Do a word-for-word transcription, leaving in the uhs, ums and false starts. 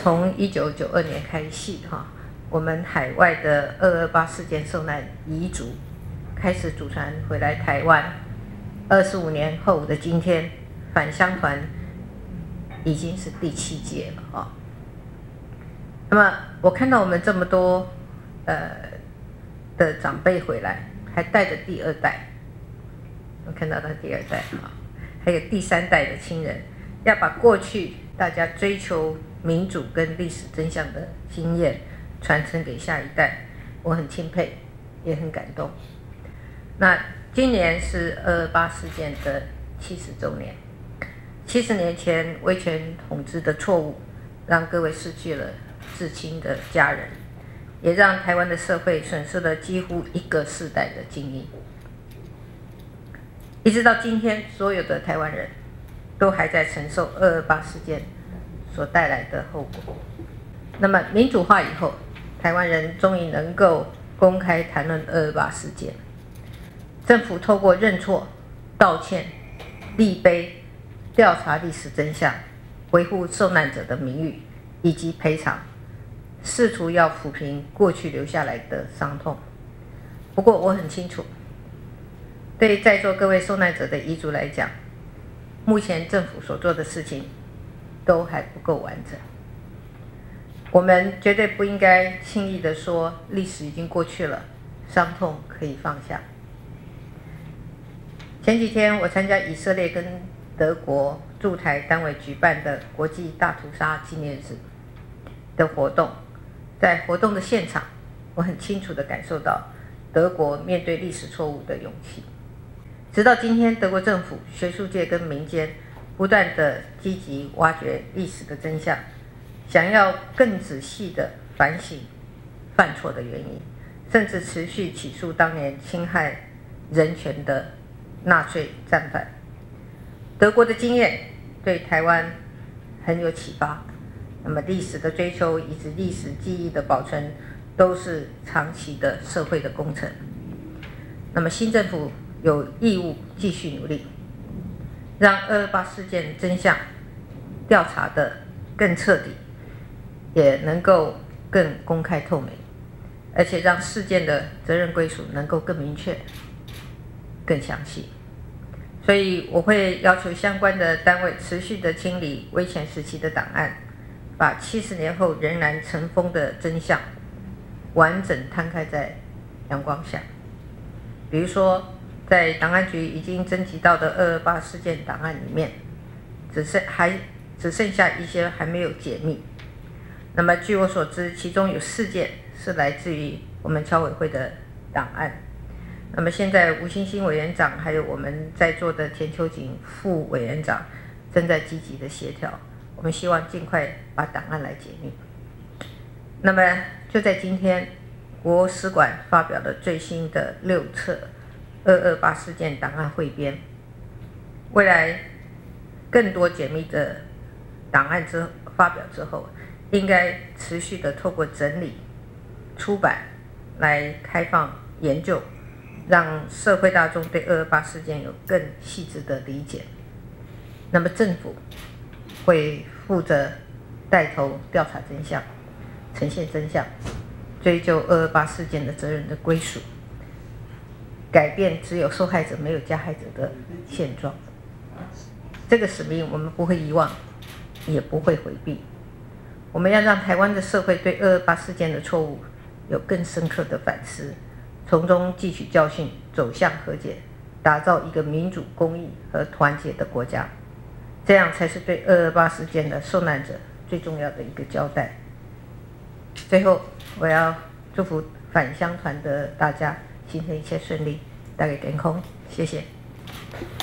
从一九九二年开始，哈，我们海外的二二八事件受难遗族开始组团回来台湾。二十五年后的今天，返乡团已经是第七届了啊。那么我看到我们这么多呃的长辈回来，还带着第二代，我看到他第二代啊，还有第三代的亲人，要把过去大家追求民主跟历史真相的经验传承给下一代，我很钦佩，也很感动。那今年是二二八事件的七十周年，七十年前威权统治的错误，让各位失去了至亲的家人，也让台湾的社会损失了几乎一个世代的精英。一直到今天，所有的台湾人都还在承受二二八事件所带来的后果。那么民主化以后，台湾人终于能够公开谈论二二八事件。政府透过认错、道歉、立碑、调查历史真相，维护受难者的名誉以及赔偿，试图要抚平过去留下来的伤痛。不过我很清楚，对在座各位受难者的遗族来讲，目前政府所做的事情都还不够完整。我们绝对不应该轻易的说历史已经过去了，伤痛可以放下。前几天我参加以色列跟德国驻台单位举办的国际大屠杀纪念日的活动，在活动的现场，我很清楚地感受到德国面对历史错误的勇气。直到今天，德国政府、学术界跟民间不断地积极挖掘历史的真相，想要更仔细地反省犯错的原因，甚至持续起诉当年侵害人权的纳粹战犯。德国的经验对台湾很有启发。那么历史的追求以及历史记忆的保存，都是长期的社会的工程。那么新政府有义务继续努力，让二二八事件真相调查得更彻底，也能够更公开透明，而且让事件的责任归属能够更明确、更详细。所以我会要求相关的单位持续的清理威权时期的档案，把七十年后仍然尘封的真相完整摊开在阳光下。比如说，在档案局已经征集到的二二八事件档案里面，只剩还只剩下一些还没有解密。那么据我所知，其中有四件是来自于我们侨委会的档案。那么现在吴欣欣委员长还有我们在座的田秋瑾副委员长正在积极的协调，我们希望尽快把档案来解密。那么就在今天，国史馆发表了最新的六册二二八事件档案汇编，未来更多解密的档案之发表之后，应该持续的透过整理、出版来开放研究，让社会大众对二二八事件有更细致的理解。那么政府会负责带头调查真相，呈现真相，追究二二八事件的责任的归属，改变只有受害者没有加害者的现状。这个使命我们不会遗忘，也不会回避。我们要让台湾的社会对二二八事件的错误有更深刻的反思，从中汲取教训，走向和解，打造一个民主、公义和团结的国家。这样才是对二二八事件的受难者最重要的一个交代。最后，我要祝福返乡团的大家今天一切顺利，大家健康，谢谢。